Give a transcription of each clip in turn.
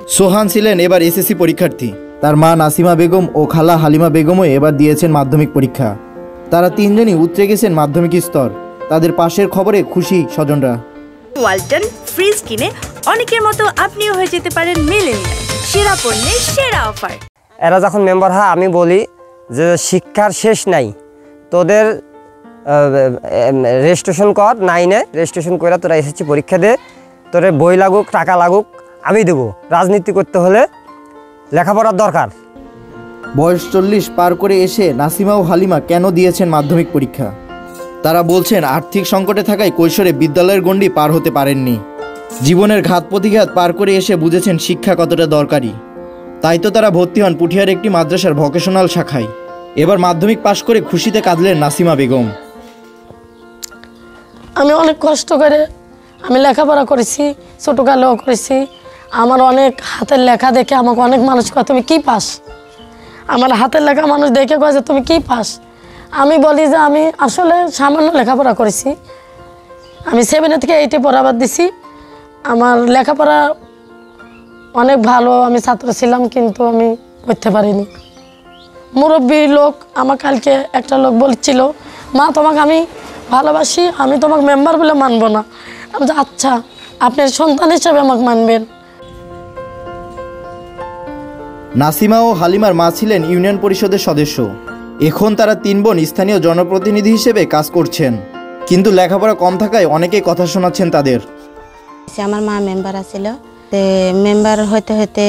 সোহান ছিলেন এবার এসএসসি পরীক্ষার্থী। তার মা নাসিমা বেগম ও খালা হালিমা বেগমও এবার দিয়েছেন মাধ্যমিক পরীক্ষা। তারা তিনজনই উতরে গেছেন মাধ্যমিক স্তর। তাদের পাশের খবরে খুশি স্বজনরা। ওয়ালটন ফ্রিজ কিনে অনেকের মতো আপনিও হয়ে যেতে পারেন মিলেনিয়াল, সেরা পণ্যের সেরা অফার। এরা যখন মেম্বার হয় আমি বলি যে শিক্ষার শেষ নাই, তোদের রেজিস্ট্রেশন কর, 9-এ রেজিস্ট্রেশন করে তোরা এসএসসি পরীক্ষা দে, তোদের বই লাগুক টাকা লাগুক আমি দেবো। রাজনীতি করতে হলে লেখাপড়ার দরকার। বয়স 40 পার করে এসে নাসিমা ও হালিমা কেন দিয়েছেন মাধ্যমিক পরীক্ষা? তারা বলছেন আর্থিক সংকটে থাকায় কৈশোরে বিদ্যালয়ের গণ্ডি পার হতে পারেননি। জীবনের ঘাত প্রতিঘাত পার করে এসে বুঝেছেন শিক্ষা কতটা দরকারি। তাই তো তারা ভর্তি হন পুঠিয়ার একটি মাদ্রাসার ভোকেশনাল শাখায়। এবার মাধ্যমিক পাশ করে খুশিতে কাঁদলেন নাসিমা বেগম। আমি অনেক কষ্ট করে আমি লেখাপড়া করেছি, ছোটোকালেও করেছি। আমার অনেক হাতের লেখা দেখে আমাকে অনেক মানুষ কয় তুমি কী পাস। আমার হাতের লেখা মানুষ দেখে কয় যে তুমি কী পাস। আমি বলি যে আমি আসলে সামান্য লেখাপড়া করেছি। আমি 7 থেকে 8-এ পড়াবার দিছি। আমার লেখাপড়া অনেক ভালো, আমি ছাত্র ছিলাম, কিন্তু আমি পড়তে পারিনি। মুরব্বী লোক আমার কালকে একটা লোক বলছিল, মা তোমাকে আমি ভালোবাসি, আমি তোমাকে মেম্বার বলে মানবো না। আমি যে আচ্ছা, আপনার সন্তান হিসেবে আমাকে মানবেন। নাসিমা ও হালিমার মা ছিলেন ইউনিয়ন পরিষদের সদস্য। এখন তারা 3 বোন স্থানীয় জনপ্রতিনিধি হিসেবে কাজ করছেন, কিন্তু লেখাপড়া কম থাকায় অনেকেই কথা শোনাচ্ছেন তাদের। আমার মা মেম্বার আছিল, মেম্বার হইতে হইতে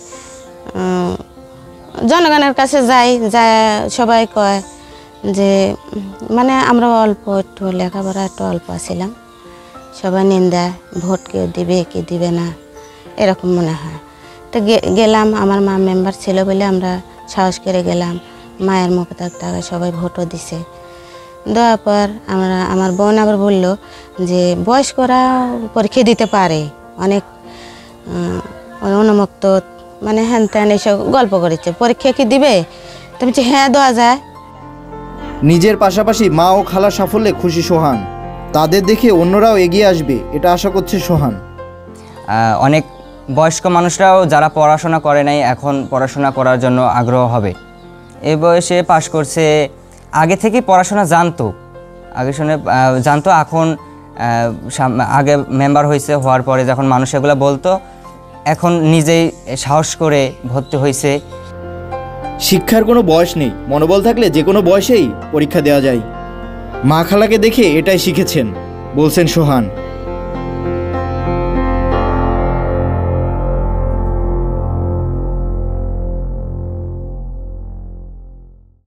জনগণের কাছে যাই, যা সবাই কয় যে মানে আমরা অল্প একটু লেখাপড়া একটু অল্প ছিলাম, সবাই নিন্দা, ভোট কেউ দিবে কি দিবে না এরকম মনে হয়। তো গেলাম, আমার মা মেম্বার ছিল বলে আমরা সাহস করে গেলাম। মায়ের মুখে থাকতে সবাই ভোটও দিছে। দেওয়ার পর আমার বোন আবার বললো যে বয়স্করা পরীক্ষা দিতে পারে, অনেক উন্মুক্ত মানে হ্যান ত্যান এইসব গল্প করেছে, পরীক্ষা কি দিবে? তো বলছি হ্যাঁ দেওয়া যায়। নিজের পাশাপাশি মা ও খালার সাফল্যে খুশি সোহান। তাদের দেখে অন্যরাও এগিয়ে আসবে এটা আশা করছে সোহান। অনেক বয়স্ক মানুষরাও যারা পড়াশোনা করে নাই এখন পড়াশোনা করার জন্য আগ্রহ হবে। এই বয়সে পাশ করছে, আগে থেকে পড়াশোনা জানতো, এখন আগে মেম্বার হয়েছে, হওয়ার পরে যখন মানুষ এগুলো বলতো এখন নিজেই সাহস করে ভর্তি হয়েছে। শিক্ষার কোনো বয়স নেই, মনোবল থাকলে যে কোনো বয়সেই পরীক্ষা দেওয়া যায়। মা খালাকে দেখে এটাই শিখেছেন বলছেন সোহান।